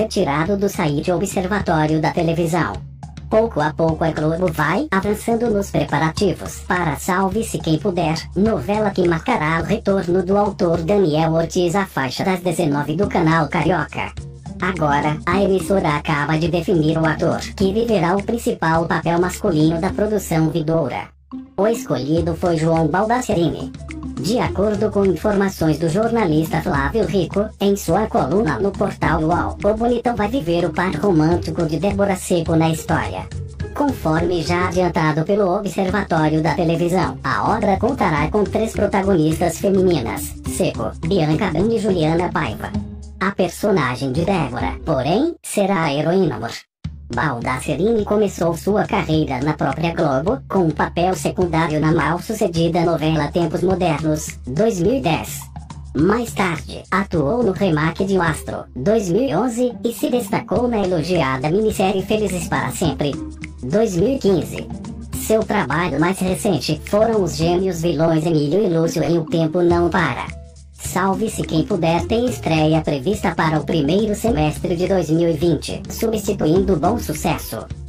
retirado do site Observatório da Televisão. Pouco a pouco a Globo vai avançando nos preparativos para Salve-se Quem Puder, novela que marcará o retorno do autor Daniel Ortiz à faixa das 19 do canal Carioca. Agora, a emissora acaba de definir o ator que viverá o principal papel masculino da produção vindoura. O escolhido foi João Baldaciarini. De acordo com informações do jornalista Flávio Rico, em sua coluna no portal UOL, o bonitão vai viver o par romântico de Débora Seco na história. Conforme já adiantado pelo Observatório da Televisão, a obra contará com 3 protagonistas femininas, Seco, Bianca Band e Juliana Paiva. A personagem de Débora, porém, será a heroína amor. Baldaciarini começou sua carreira na própria Globo, com um papel secundário na mal-sucedida novela Tempos Modernos, 2010. Mais tarde, atuou no remake de O Astro, 2011, e se destacou na elogiada minissérie Felizes para Sempre, 2015. Seu trabalho mais recente foram os gêmeos vilões Emílio e Lúcio em O Tempo Não Para. Salve-se Quem Puder tem estreia prevista para o primeiro semestre de 2020, substituindo o Bom Sucesso.